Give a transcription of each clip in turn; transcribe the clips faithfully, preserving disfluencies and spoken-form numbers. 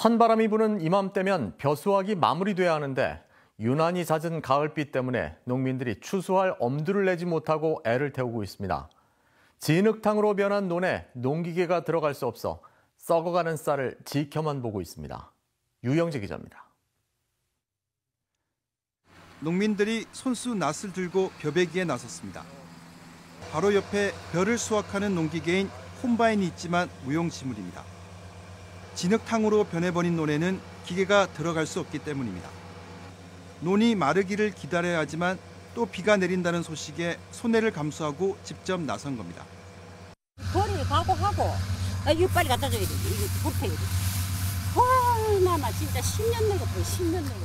찬바람이 부는 이맘때면 벼수확이 마무리돼야 하는데 유난히 잦은 가을비 때문에 농민들이 추수할 엄두를 내지 못하고 애를 태우고 있습니다. 진흙탕으로 변한 논에 농기계가 들어갈 수 없어 썩어가는 쌀을 지켜만 보고 있습니다. 유영재 기자입니다. 농민들이 손수 낫을 들고 벼베기에 나섰습니다. 바로 옆에 벼를 수확하는 농기계인 콤바인이 있지만 무용지물입니다. 진흙탕으로 변해버린 논에는 기계가 들어갈 수 없기 때문입니다. 논이 마르기를 기다려야 하지만 또 비가 내린다는 소식에 손해를 감수하고 직접 나선 겁니다. 벌이 각오하고 이거 빨리 갖다 줘야 돼. 이거 못해. 얼마나 진짜 십 년 된 것도 십 년 된 것도.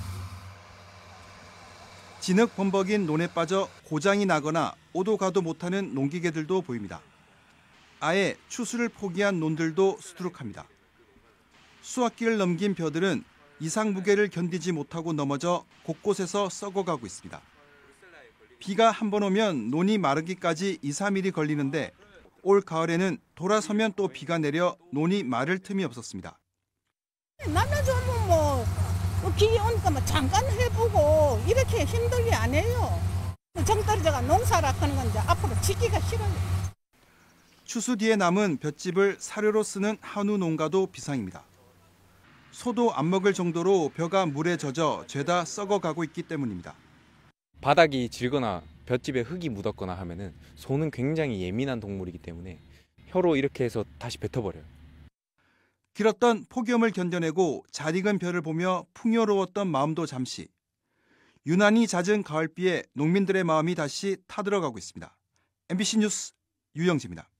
진흙 범벅인 논에 빠져 고장이 나거나 오도 가도 못하는 농기계들도 보입니다. 아예 추수를 포기한 논들도 수두룩합니다. 수확기를 넘긴 벼들은 이상 무게를 견디지 못하고 넘어져 곳곳에서 썩어가고 있습니다. 비가 한 번 오면 논이 마르기까지 이, 삼 일이 걸리는데 올 가을에는 돌아서면 또 비가 내려 논이 마를 틈이 없었습니다. 날만 좋으면 뭐 비 오니까 뭐 잠깐 해보고 이렇게 힘들게 안 해요. 정떨어져가 농사라 하는 건 이제 앞으로 짓기가 싫어요. 추수 뒤에 남은 볏짚을 사료로 쓰는 한우 농가도 비상입니다. 소도 안 먹을 정도로 벼가 물에 젖어 죄다 썩어가고 있기 때문입니다. 바닥이 질거나 볏짚에 흙이 묻었거나 하면은 소는 굉장히 예민한 동물이기 때문에 혀로 이렇게 해서 다시 뱉어버려요. 길었던 폭염을 견뎌내고 잘 익은 벼를 보며 풍요로웠던 마음도 잠시. 유난히 잦은 가을비에 농민들의 마음이 다시 타들어가고 있습니다. 엠비씨 뉴스 유영재입니다.